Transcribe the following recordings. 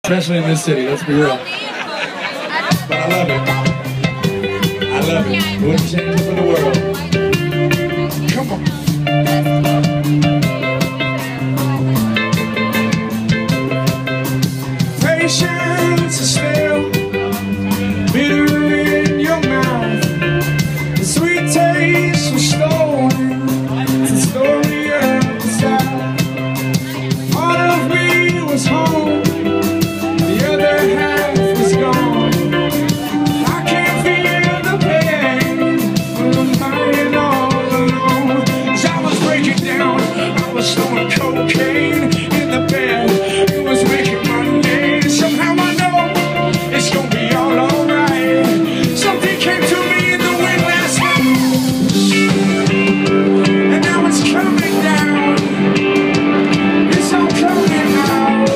Especially in this city, let's be real. But I love it. I love it. Wouldn't change it for the world. Come on. Patience is still bitter in your mouth. The sweet taste was stolen. It's the story of the South. Part of me was home. The other half was gone. I can't feel the pain when I'm lying all alone. As I was breaking down, I was throwing cocaine in the bed. It was making my day. Somehow I know it's gonna be all alright. Something came to me in the wind last night, and now it's coming down. It's all coming out.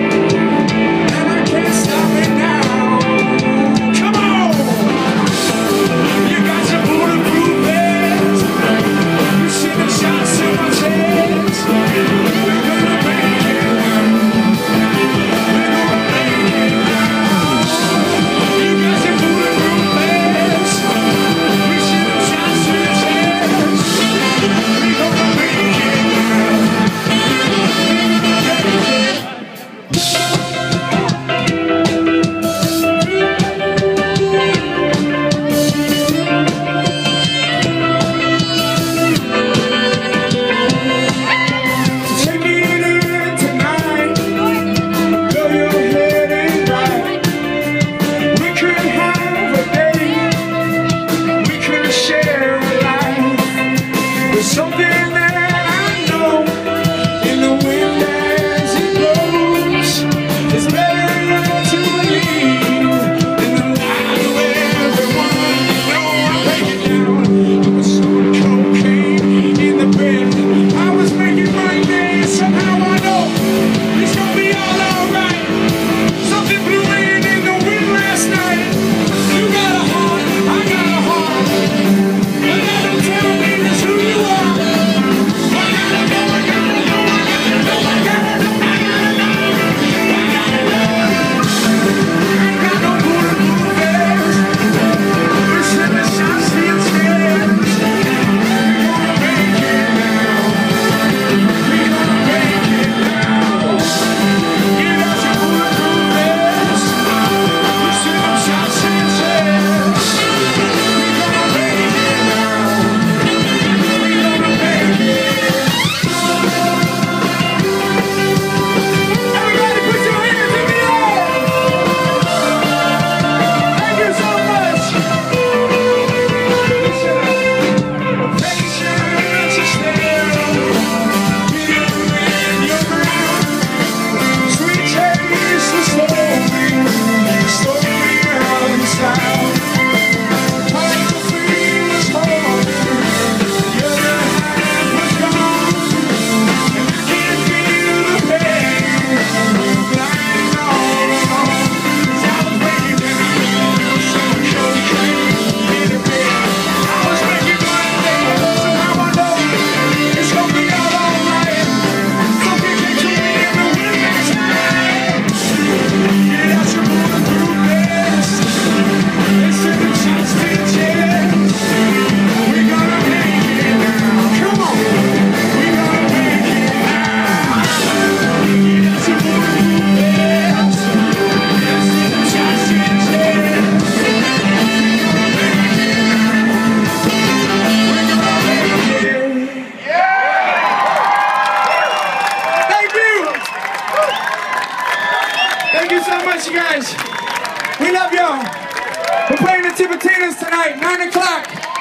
Thank you so much, you guys. We love y'all. We're playing the Tipitinas tonight, 9 o'clock.